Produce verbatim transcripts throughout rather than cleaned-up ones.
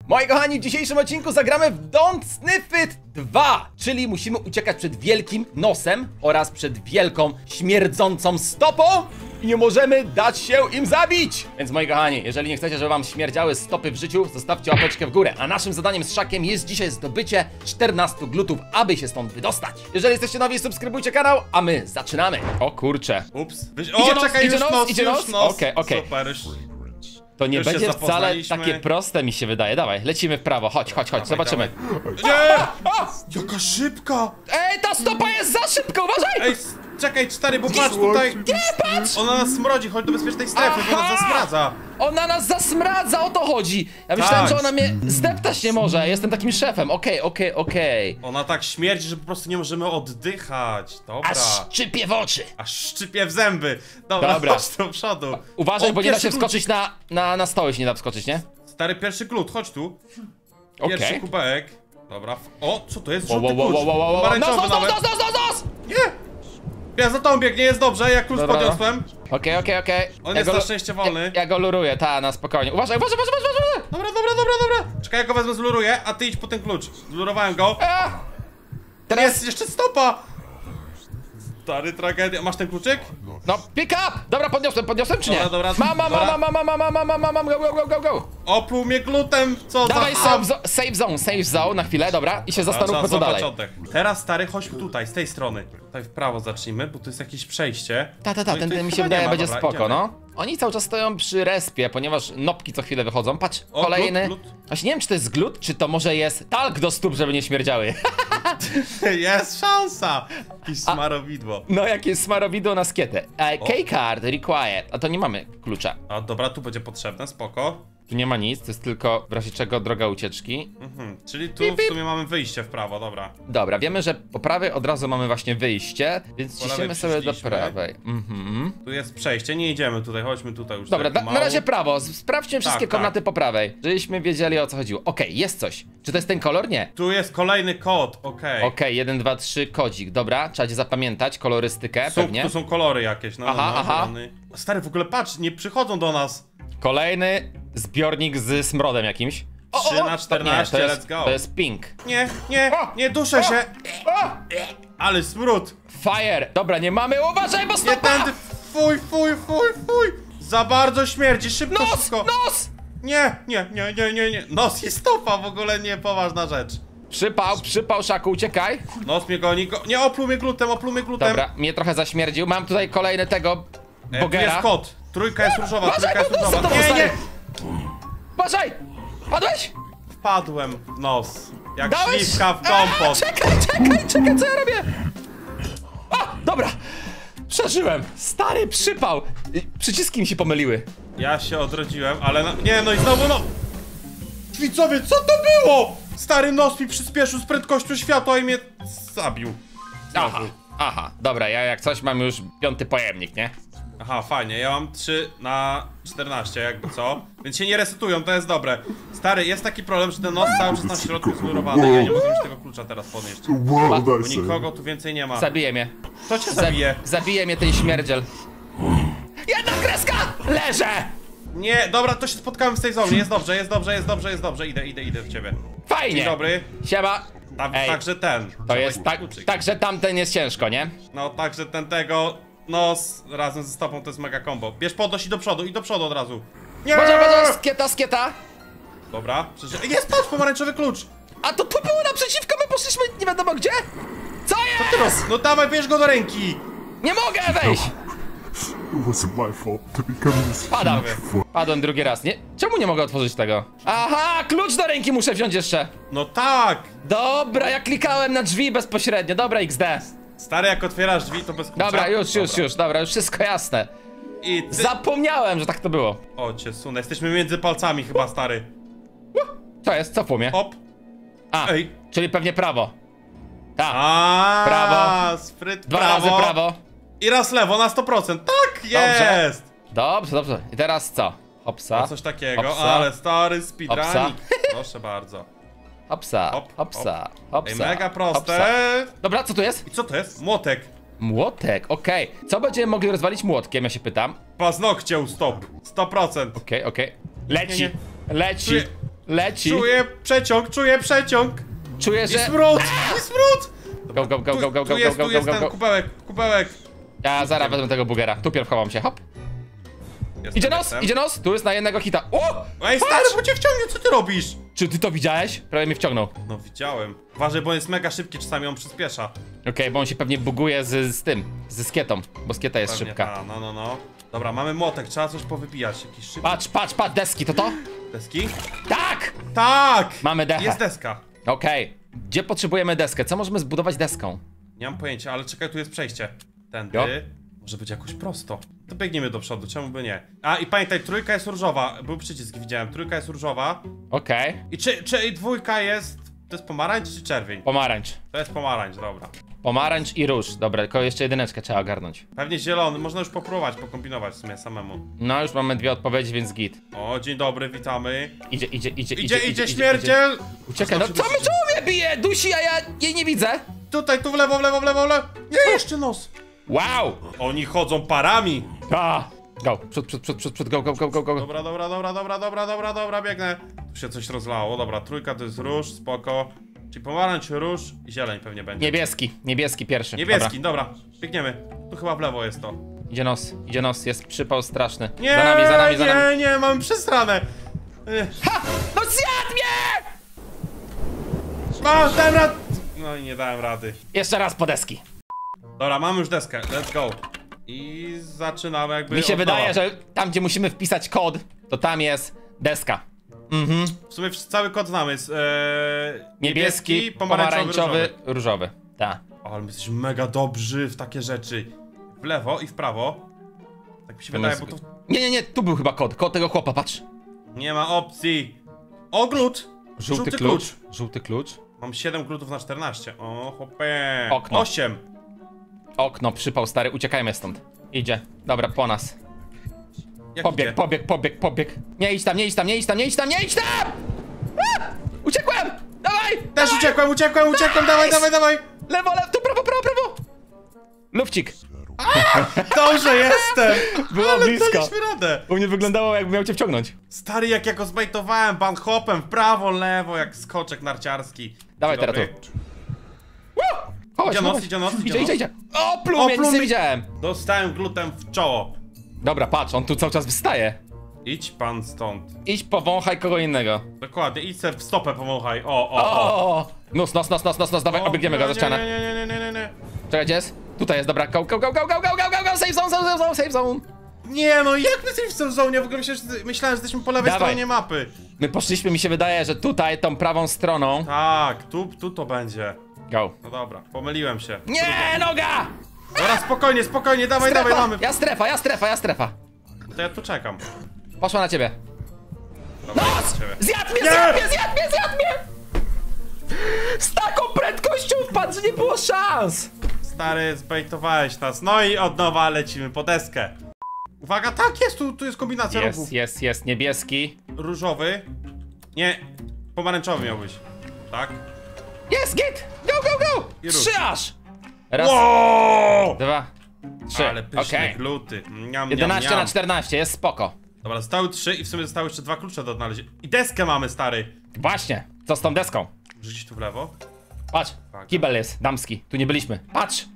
Moi kochani, w dzisiejszym odcinku zagramy w Don't Sniff It dwa, czyli musimy uciekać przed wielkim nosem oraz przed wielką, śmierdzącą stopą i nie możemy dać się im zabić. Więc moi kochani, jeżeli nie chcecie, żeby wam śmierdziały stopy w życiu, zostawcie łapeczkę w górę. A naszym zadaniem z Szakiem jest dzisiaj zdobycie czternastu glutów, aby się stąd wydostać. Jeżeli jesteście nowi, subskrybujcie kanał, a my zaczynamy. O kurczę. Ups. Wyś... Idzie O, nos, czekaj, idzie już nos, nos, idzie już nos. nos. Okej, okej. Super, już... To nie Już się będzie wcale zapoznaliśmy. takie proste, mi się wydaje. Dawaj, lecimy w prawo. Chodź, chodź, chodź, Dawaj, zobaczymy. dawaj. Nie! Jaka szybka! Ej, ta stopa jest za szybka, uważaj! Ej, s- czekaj, stary, bo patrz tutaj. Nie, patrz! Ona nas smrodzi, chodź do bezpiecznej strefy, bo nas Aha! zasmradza. Ona nas zasmradza, o to chodzi! Ja myślałem, Tak. że ona mnie zdeptać nie może. Jestem takim szefem. Okej, okej, okej. Ona tak śmierdzi, że po prostu nie możemy oddychać. Dobra. Aż szczypie w oczy. Aż szczypie w zęby. Dobra, Dobra. chodź do przodu. Uważaj, O, bo nie da pierwszy się klucz. wskoczyć na, na, na stoły, się nie da wskoczyć, nie? Stary, pierwszy klut, chodź tu. Pierwszy Okej. kubek. Dobra. f- O, co to jest? Wow, Żółty wow, wow, klucz. wow, wow, wow. Nos, Pomarańczowy nos, nos, nawet. nos, nos, nos, nos! Nie! Ja za tą biegnie, jest dobrze, ja klucz Dobra. podniosłem. Okej, okej, okej. On Ja jest go- na szczęście wolny. Ja, ja go luruję, ta, na spokojnie. Uważaj, uważaj, uważaj, uważaj, uważaj! Dobra, dobra, dobra, dobra. Czekaj, ja go wezmę, zluruję, a ty idź po ten klucz. Zlurowałem go. A! Teraz, Jest jeszcze stopa! Stary, tragedia. Masz ten kluczyk? no, pick up! Dobra, podniosłem, podniosłem czy nie? Dobra, dobra, Mam, mam, dobra. mam, mam, mam, mam, mam, mam, mam, mam, go, go, go, go, go! Opluł mnie glutem, co Dawaj za... save, zo- save zone, save zone na chwilę, dobra? I się zastanówmy co dalej. Oddech. Teraz, stary, chodźmy tutaj, z tej strony. Tutaj w prawo zacznijmy, bo tu jest jakieś przejście. Ta, ta, ta, No i ten, tu ten mi się chyba wydaje nie ma. będzie Dobra, spoko, idziemy. no. Oni cały czas stoją przy respie, ponieważ nopki co chwilę wychodzą. Patrz, O, kolejny. glut, glut. Właśnie nie wiem, czy to jest glut, czy to może jest talk do stóp, żeby nie śmierdziały. Jest szansa! Jakieś smarowidło. No, jakieś smarowidło na skietę. E, Keycard required. A to nie mamy klucza. A dobra, tu będzie potrzebne, spoko. Tu nie ma nic, to jest tylko w razie czego droga ucieczki. Mhm. Czyli tu Pip, w pip. sumie mamy wyjście w prawo, dobra. Dobra, wiemy, że po prawej od razu mamy właśnie wyjście, więc Po lewej ciśniemy sobie do przyszliśmy. prawej. Mhm. Tu jest przejście, nie idziemy tutaj, chodźmy tutaj już. Dobra, tak da, na pomału. razie prawo. Sprawdźmy wszystkie Tak, komnaty tak. po prawej, żebyśmy wiedzieli o co chodziło. Okej, jest coś. Czy to jest ten kolor? Nie. Tu jest kolejny kod, okej. Okej, jeden, dwa, trzy, kodzik. Dobra, trzeba zapamiętać kolorystykę, Są, pewnie. tu są kolory jakieś, no, Aha, no, aha. zielony. Stary, w ogóle patrz, nie przychodzą do nas. Kolejny zbiornik z smrodem jakimś. O, trzy o, o, na to- czternaście, nie, to jest, let's go. To jest pink. Nie, nie, O! nie, duszę się. O! Ale smród. Fire! Dobra, nie mamy, uważaj, bo Nie stopa! tędy, fuj, fuj, fuj, fuj. Za bardzo śmierdzi, szybko, Nos, szybko. nos! Nie, nie, nie, nie, nie, nie. Nos i stopa, w ogóle nie poważna rzecz. Przypał, przypał, Szaku, uciekaj. Nos mnie goni, go... nie, opluł mnie glutem, opluł mnie glutem. Dobra, mnie trochę zaśmierdził. Mam tutaj kolejny tego E, tu bogera. jest kot. Trójka jest różowa, Uważaj, trójka jest bo różowa. to Nie, stary. nie. Uważaj! Padłeś? Wpadłem w nos. Jak Dałeś? śliwka w A, kompot. czekaj, czekaj, czekaj, co ja robię? A, dobra. Przeżyłem. Stary przypał. Y, Przyciski mi się pomyliły. Ja się odrodziłem, ale no, nie, no i znowu no. Widzowie, co to było? Stary nos mi przyspieszył z prędkością światła i mnie zabił. Znowu. Aha, aha. Dobra, ja jak coś mam już piąty pojemnik, nie? Aha, fajnie, ja mam trzy na czternaście, jakby co? Więc się nie resetują, to jest dobre. Stary, jest taki problem, że ten nos cały czas na środku jest murowany i ja nie mogę już tego klucza teraz podnieść. Wow, Bo nice. nikogo tu więcej nie ma. Zabije mnie. Kto cię Za- zabije? Zabije mnie ten śmierdziel. Jedna kreska! Leżę! Nie, dobra, to się spotkałem w tej zonie, jest dobrze, jest dobrze, jest dobrze, jest dobrze, idę, idę, idę w ciebie. Fajnie. Dzień dobry. Siema. Tam, Ej, także ten. to jest tak, także tamten jest ciężko, nie? No, także ten tego nos razem ze stopą to jest mega combo. Bierz podnoś i do przodu, i do przodu od razu. Nie! Może, może, skieta, skieta. Dobra, przeżyję. Jest, patrz, pomarańczowy klucz! A to tu było naprzeciwko, my poszliśmy nie wiadomo gdzie? Co jest? No dawaj, bierz go do ręki! Nie mogę wejść! It wasn't my fault to become this Padam. huge fu- Padłem drugi raz, nie? Czemu nie mogę otworzyć tego? Aha, klucz do ręki muszę wziąć jeszcze. No tak! Dobra, ja klikałem na drzwi bezpośrednio, dobra, iks de. Stary, jak otwierasz drzwi, to bez klucza. Dobra, już, już, Dobra. już, dobra, już wszystko jasne. I ty... Zapomniałem, że tak to było. O, cię sunę, jesteśmy między palcami chyba, stary. Co jest, co w mnie? Hop. A, Ej. czyli pewnie prawo. Tak, A, Prawo. spryt, dwa prawo. razy prawo. I raz lewo na sto procent. Tak, Dobrze. jest! Dobrze, dobrze. I teraz co? Hopsa. O, coś takiego, Hopsa. ale stary speedrunik. Hopsa. Proszę bardzo. Hopsa, Hop, hopsa, hopsa. Ej, mega proste. Hopsa. Dobra, co tu jest? I co to jest? Młotek. Młotek, okej. Co będziemy mogli rozwalić młotkiem, ja się pytam. Paznokcie u stop. sto procent. Okej, okej. Leci, Nie, leci. Czuję, Leci. Czuję przeciąg, czuję przeciąg. Czuję, I że... smród, i smród. Go, go, go, Tu, go, go, tu go, jest, go, tu go, jest go, ten go. kubełek, kubełek. Ja zaraz wezmę tego bugera. Tu pierw chowam się, hop. Jestem, Idzie nos, jestem. idzie nos. Tu jest na jednego hita. O! Ej, stary, bo cię wciągnie, co ty robisz? Czy ty to widziałeś? Prawie mnie wciągnął. No widziałem. Uważaj, bo on jest mega szybki, czasami on przyspiesza. Okej, bo on się pewnie buguje z, z tym, ze skietą, bo skieta jest Pewnie szybka. ta, no, no, no. Dobra, mamy młotek, trzeba coś powybijać. Jakiś szybki. Patrz, patrz, patrz, deski, to to? Deski? Tak! Tak! Mamy dechę. Jest deska. Okej, gdzie potrzebujemy deskę? Co możemy zbudować deską? Nie mam pojęcia, ale czekaj, tu jest przejście. Tędy. Jo. Może być jakoś prosto. To biegniemy do przodu, czemu by nie? A i pamiętaj, trójka jest różowa. Był przycisk, widziałem. Trójka jest różowa. Okej, I czy, czy i dwójka jest... To jest pomarańcz czy czerwień? pomarańcz. To jest pomarańcz, dobra. Pomarańcz i róż. Dobra, tylko jeszcze jedyneczkę trzeba ogarnąć. Pewnie zielony, można już popróbować, pokombinować w sumie samemu. No, już mamy dwie odpowiedzi, więc git. O, dzień dobry, witamy. Idzie, idzie, idzie, Idzie, idzie, śmierdziel! Uciekaj, no co my czemu mnie bije? Dusi, a ja jej nie widzę. Tutaj, tu w lewo, w lewo, w lewo, w lewo. Nie, jeszcze nos. Wow! Oni chodzą parami. A! Go, przód, przód, przód, przód, przód, go, go, go, go, go. Dobra, dobra, dobra, dobra, dobra, dobra, dobra, biegnę. Tu się coś rozlało, dobra, trójka to jest róż, spoko. Czyli pomarańcz, róż i zieleń pewnie będzie. Niebieski, niebieski pierwszy. Niebieski, dobra. Biegniemy. Tu chyba w lewo jest to. Dobra. Idzie nos, idzie nos, jest przypał straszny. Nie, za nami, za nami, za nami. nie, nie, mam przestranę. Ha! No zjadł mnie! Masz, dałem rad... No i nie dałem rady. Jeszcze raz po deski. Dobra, mamy już deskę, let's go. I zaczynamy jakby Mi się od wydaje, nowa. że tam, gdzie musimy wpisać kod, to tam jest deska. Mhm. W sumie cały kod znamy, jest ee, Niebieski, niebieski, pomarańczowy, pomarańczowy, różowy. różowy. Tak. O, ale my jesteśmy mega dobrzy w takie rzeczy. W lewo i w prawo. Tak mi się wydaje, bo to Nie, nie, nie, tu był chyba kod, kod tego chłopa, patrz. nie ma opcji. O, glut! Żółty, klucz. Żółty klucz. Mam siedem glutów na czternaście. O, hopie. Okno. osiem. Okno, przypał stary, uciekajmy stąd. Idzie. Dobra, po nas. Jak Pobieg, idzie? pobieg, pobieg, pobieg. Nie idź tam, nie idź tam, nie idź tam, nie idź tam, nie idź tam! A! Uciekłem! Dawaj! Też dawaj! uciekłem, uciekłem, uciekłem, dawaj, dawaj, dawaj! Lewo, lewo, tu prawo, prawo, prawo! Lufcik. Dobrze, jestem! Było Ale blisko. daliśmy radę. U mnie wyglądało, jakby miał cię wciągnąć. Stary, jak ja go zbejtowałem, banhopem, w prawo, lewo, jak skoczek narciarski. Dawaj Dzień teraz dobry. tu. Chodź, Idzie nos, chodź. idzie nos, idzie Idzie, nos. idzie, idzie. O, plumie, nic plumie. nie widziałem. Dostałem glutem w czoło. Dobra, patrz, on tu cały czas wstaje. Idź pan stąd. Idź powąchaj kogo innego. Dokładnie, idź se w stopę pomachaj. O, o, o. O! Nos, nos, nos, nos, nos, nos, dawaj, O, obiegniemy go nie, za ścianę. Nie, nie, nie, nie, nie, nie. Czekaj, gdzie jest? Tutaj jest, dobra, go, go, go, go, go, go, go, go, go, save zone, save zone, save zone. Nie, no jak my jesteśmy w tym zonie? W ogóle myślałem, że, myślałem, że jesteśmy po lewej Dawaj. stronie mapy. My poszliśmy, mi się wydaje, że tutaj, tą prawą stroną. Tak, tu, tu to będzie. Go. No dobra, pomyliłem się. Nie, noga! Dobra, spokojnie, spokojnie, dawaj, dawaj, Strefa, mamy. ja strefa, ja strefa, ja strefa. To ja tu czekam. Poszła na ciebie. Dobra, Nos! do ciebie. Zjadł mnie, Nie! zjadł mnie, zjadł mnie, zjadł mnie! Z taką prędkością wpadł, że nie było szans! Stary, zbejtowałeś nas. No i od nowa lecimy po deskę. Uwaga, tak jest, tu, tu jest kombinacja Jest, rogów. jest, jest, niebieski. Różowy. Nie, pomarańczowy miał być. Tak? Jest, git! Go, go, go! I rusz. Trzy aż! Raz, Wow! dwa, trzy, Ale pyszne okej. gluty. Niam, jedenaście niam, na niam. czternaście, jest spoko. Dobra, zostały trzy i w sumie zostały jeszcze dwa klucze do odnalezienia. I deskę mamy, stary. Właśnie, co z tą deską? Rzucić tu w lewo. Patrz, Tak. kibel jest, damski, tu nie byliśmy. Patrz!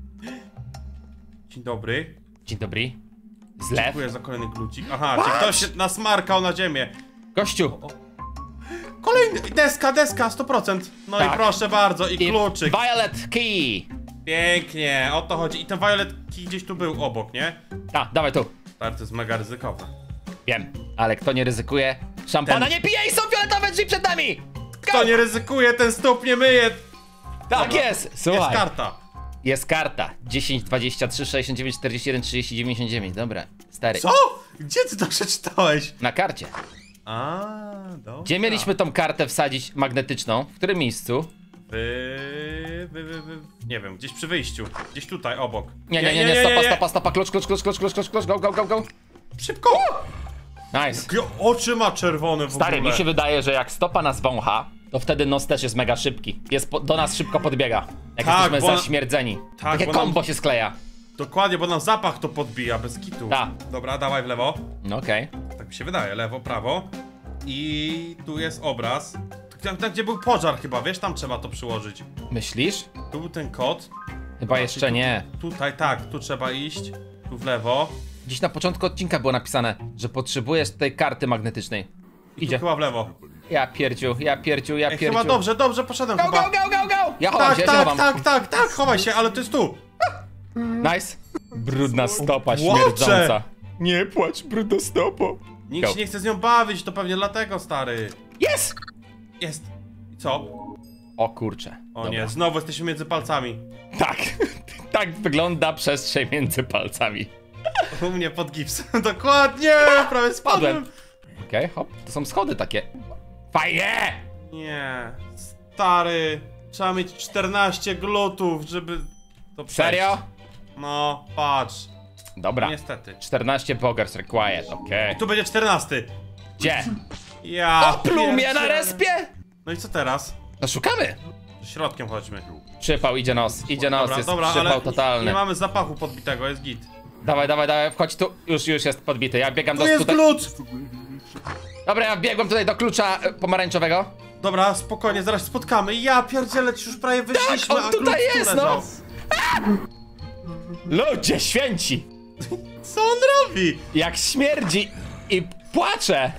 Dzień dobry. Dzień dobry. Zlew. Dziękuję za kolejny glucik. Aha, czy ktoś się nasmarkał na ziemię. Gościu! Kolejny, deska, deska, sto procent. No Tak. i proszę bardzo, i I kluczyk. Violet Key! Pięknie, o to chodzi. I ten violet key gdzieś tu był obok, nie? A, dawaj tu. Stary, to jest mega ryzykowne. Wiem, ale kto nie ryzykuje, szampana Ten- nie pije i są fioletowe drzwi przed nami! Kto nie ryzykuje, ten stóp nie myje. Tak Dobra. jest! Słuchaj, Jest karta. jest karta. dziesięć, dwadzieścia trzy, sześćdziesiąt dziewięć, czterdzieści jeden, trzydzieści, dziewięćdziesiąt dziewięć. Dobra, stary. Co? Gdzie ty to przeczytałeś? Na karcie. A, dobra. Gdzie mieliśmy tą kartę wsadzić magnetyczną? W którym miejscu? Wy, wy, wy, wy. Nie wiem, gdzieś przy wyjściu. Gdzieś tutaj, obok. Nie, nie, nie, nie, stopa, stopa, stopa, klucz, klucz, klucz, klucz, klucz, klucz, klucz, go, go, go, go. Szybko! Nice. Jakie oczy ma czerwone w Stary, ogóle. mi się wydaje, że jak stopa nas wącha, to wtedy nos też jest mega szybki. Jest po, do nas szybko podbiega. Jak Tak, jesteśmy bo na- zaśmierdzeni. Tak, Takie bo nam- kombo się skleja. Dokładnie, bo nam zapach to podbija, bez kitu. Ta. Dobra, dawaj w lewo. No okej. Tak mi się wydaje, lewo, prawo. I tu jest obraz. Tam, tam gdzie był pożar chyba, wiesz, tam trzeba to przyłożyć. Myślisz? Tu był ten kod. Chyba jeszcze tu, nie. Tutaj, tak, tu trzeba iść. Tu w lewo. Dziś na początku odcinka było napisane, że potrzebujesz tutaj karty magnetycznej. I Idzie. tu chyba w lewo. Ja pierdziu, ja pierdziu, ja Ej, pierdziu. chyba dobrze, dobrze, poszedłem Go, chyba. go, go, go, go! Ja chowam Tak, się, ja się tak, chowam. tak, tak, tak, chowaj się, ale to jest tu. Nice. Brudna stopa Płaczę. śmierdząca. Nie płacz, brudna stopo. Nikt Go. się nie chce z nią bawić, to pewnie dlatego, stary. Jest! Jest. I co? O kurcze. O Dobra. nie, znowu jesteśmy między palcami. Tak. Tak wygląda przestrzeń między palcami. U mnie pod gipsem. Dokładnie! Prawie spadłem. Padłem. Okej, hop. To są schody takie. Fajnie! Nie. Stary. Trzeba mieć czternaście glutów, żeby to przejść. Serio? No, patrz. Dobra. Niestety. czternaście boggers required, okej. Tu będzie czternasty. Gdzie? Ja. O, plumie na pierdzielę. respie! No i co teraz? No szukamy. Środkiem chodźmy. Przypał, idzie nos, idzie nos, Dobra, jest dobra, przypał ale totalny. nie mamy zapachu podbitego, jest git. Dawaj, dawaj, dawaj, wchodź tu. Już, już jest podbity, ja biegam Tu do jest tutaj. glut! Dobra, ja biegłem tutaj do klucza e, pomarańczowego. Dobra, spokojnie, zaraz spotkamy. Ja pierdzielę, ci już prawie wyszliśmy, on a tutaj glut tu jest, leżał. no. Ludzie święci! Co on robi? Jak śmierdzi i płacze!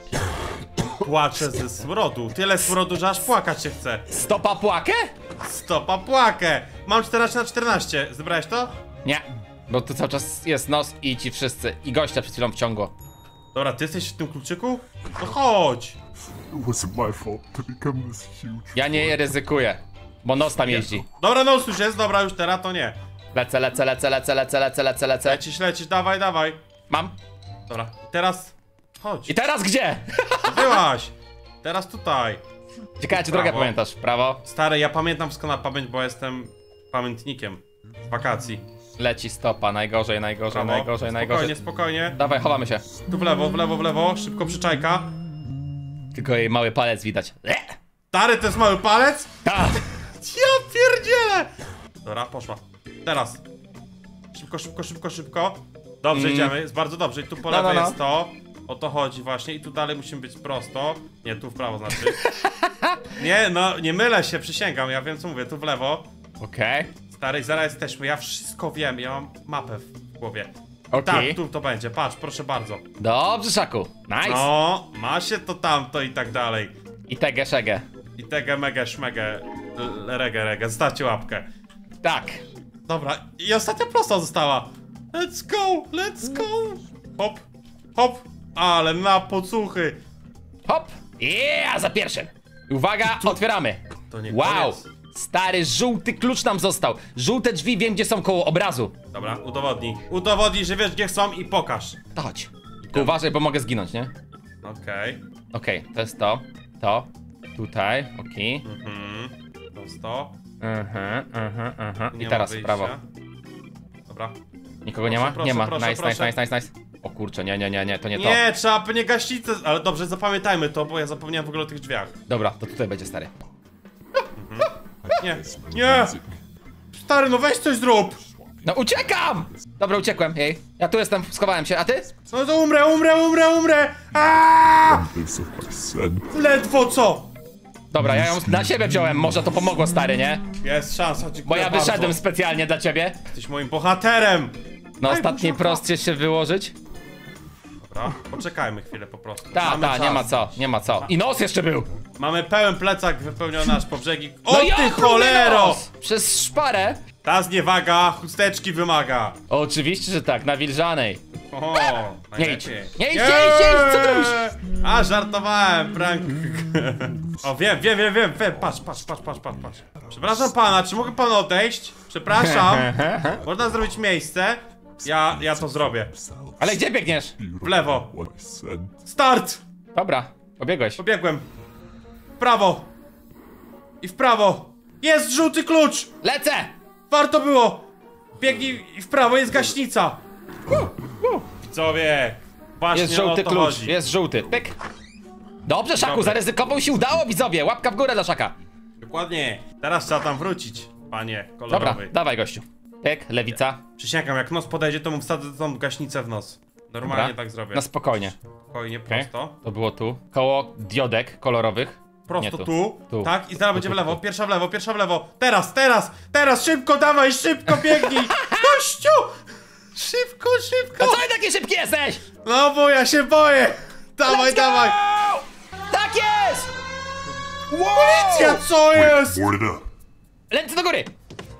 Płaczę ze smrodu. Tyle smrodu, że aż płakać się chce. Stopa płakę? Stopa płakę. Mam czternaście na czternaście. Zebrałeś to? Nie, bo tu cały czas jest nos i ci wszyscy. I gościa przed chwilą wciągło. Dobra, ty jesteś w tym kluczyku? No chodź. It wasn't my fault to become this huge. Ja nie ryzykuję, bo nos tam jeździ. Dobra, no już jest, dobra, już teraz to nie. Lecę, lecę, lecę, lecę, lecę, lecę, lecę, lecę. Lecisz, lecisz, dawaj, dawaj. Mam. Dobra, i teraz chodź. I teraz gdzie? Byłaś. Teraz tutaj. Ciekawe, czy drogę Prawo. pamiętasz. Prawo. Stary, ja pamiętam wszystko na pamięć, bo jestem pamiętnikiem z wakacji. Leci stopa, najgorzej, najgorzej, Prawo. najgorzej, Spokojnie, najgorzej. spokojnie. Dawaj, chowamy się. Tu w lewo, w lewo, w lewo. Szybko przyczajka. Tylko jej mały palec widać. E! Stary, to jest mały palec? Tak! Ja pierdzielę! Dobra, poszła. Teraz. Szybko, szybko, szybko, szybko. Dobrze, Mm. idziemy, jest bardzo dobrze. I tu po No, lewej no, no. jest to. O to chodzi właśnie. I tu dalej musimy być prosto. Nie, tu w prawo znaczy. Nie, no, nie mylę się, przysięgam. Ja wiem, co mówię. Tu w lewo. Okej. Stary, zaraz jesteśmy. Ja wszystko wiem. Ja mam mapę w głowie. Okej. Tak, tu to będzie. Patrz, proszę bardzo. Dobrze, Szaku. Nice. No, ma się to tamto i tak dalej. I tegę, szegę. I tege, mege, szmege, l- rege, rege. Zostawcie łapkę. Tak. Dobra, i ostatnia prosta została. Let's go, let's go. Hop, hop, ale na pocuchy. Hop. Yeah, za pierwszym. Uwaga, otwieramy. To nie Wow. koniec. Stary, żółty klucz nam został. Żółte drzwi wiem, gdzie są koło obrazu. Dobra, udowodnij. Udowodnij, że wiesz, gdzie są i pokaż. To chodź. Tylko uważaj, bo mogę zginąć, nie? Okej. Okej, to jest to. To. Tutaj. Okej. Mhm. To jest to. Mhm, mhm, mhm. Nie I ma teraz w wyjścia. prawo. Dobra. Nikogo nie Proszę, ma? proszę, Nie ma. proszę, Nice, proszę. nice, nice, nice, nice. O kurczę, nie, nie, nie, nie, to nie, to. Nie, trzeba pewnie gaśnicę. Ale dobrze, zapamiętajmy to, bo ja zapomniałem w ogóle o tych drzwiach. Dobra, to tutaj będzie stary. Nie, nie! Stary, no weź coś zrób! No uciekam! Dobra, uciekłem, jej. Ja tu jestem, schowałem się, a ty? No to umrę, umrę, umrę, umrę! Aaaa! This of my son. Ledwo co! Dobra, ja ją na siebie wziąłem, może to pomogło, stary, nie? Jest szansa, dziękuję Bo ja bardzo. wyszedłem specjalnie dla ciebie. Jesteś moim bohaterem! Na Ej, ostatniej buziaka. prostcie się wyłożyć. Dobra, poczekajmy chwilę po prostu. Ta, Mamy ta, czas. nie ma co, nie ma co. I nos jeszcze był! Mamy pełen plecak wypełniony aż po brzegi. O No ty ja próbuję cholero! nos! Przez szparę. Ta zniewaga chusteczki wymaga. Oczywiście, że tak, nawilżanej. O, Nie idź. najlepiej. Nie idź, nie idź, nie idź, co ty robisz? A, żartowałem, prank. O, wiem, wiem, wiem, wiem, wiem. Patrz, patrz, patrz, patrz, patrz, patrz. Przepraszam pana, czy mogę pan odejść? Przepraszam. Można zrobić miejsce? Ja, ja to zrobię. Ale gdzie biegniesz? W lewo. What my son. Start! Dobra, pobiegłeś. Pobiegłem. W prawo. I w prawo. Jest żółty klucz! Lecę! Warto było! Biegnij i w prawo, jest gaśnica! Widzowie, właśnie Jest o żółty to klucz, chodzi. jest żółty. Pyk. Dobrze, Szaku, Dobra. zaryzykował się, udało, widzowie. Łapka w górę dla Szaka. Dokładnie. Teraz trzeba tam wrócić, panie Dobra, kolorowy. dawaj, gościu. Pyk, lewica. Przysięgam, jak nos podejdzie, to mu wsadzę tą gaśnicę w nos. Normalnie Dobra. tak zrobię. Na spokojnie. Spokojnie, Okej. prosto. To było tu. Koło diodek kolorowych. Prosto Nie, tu. tu. Tak, i zaraz Tu, będzie tu, w lewo, tu. pierwsza w lewo, pierwsza w lewo. Teraz, teraz, teraz, szybko, dawaj, szybko, biegnij! Kościu! Szybko, A szybko! co ty taki szybki jesteś? No bo ja się boję! Dawaj, Let's go! dawaj! Tak jest! Wow! Policja, co jest? Board it up. Ręce do góry!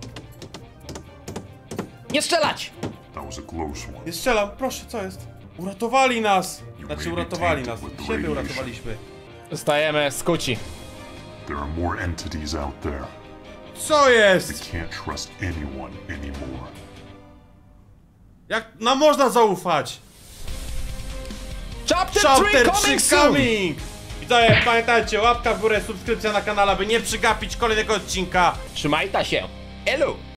Nie strzelać! That was a close one. Nie strzelam, proszę, co jest? Uratowali nas! You Znaczy, may be uratowali tainted nas. with the Siebie radiation. uratowaliśmy. Zostajemy skuci. There are more entities out there. Co We jest? can't trust anyone anymore. Jak nam można zaufać? Chapter, Chapter trzy coming trzy soon! coming! Widzowie, pamiętajcie, łapka w górę, subskrypcja na kanale, by nie przegapić kolejnego odcinka. Trzymajta się! Elu!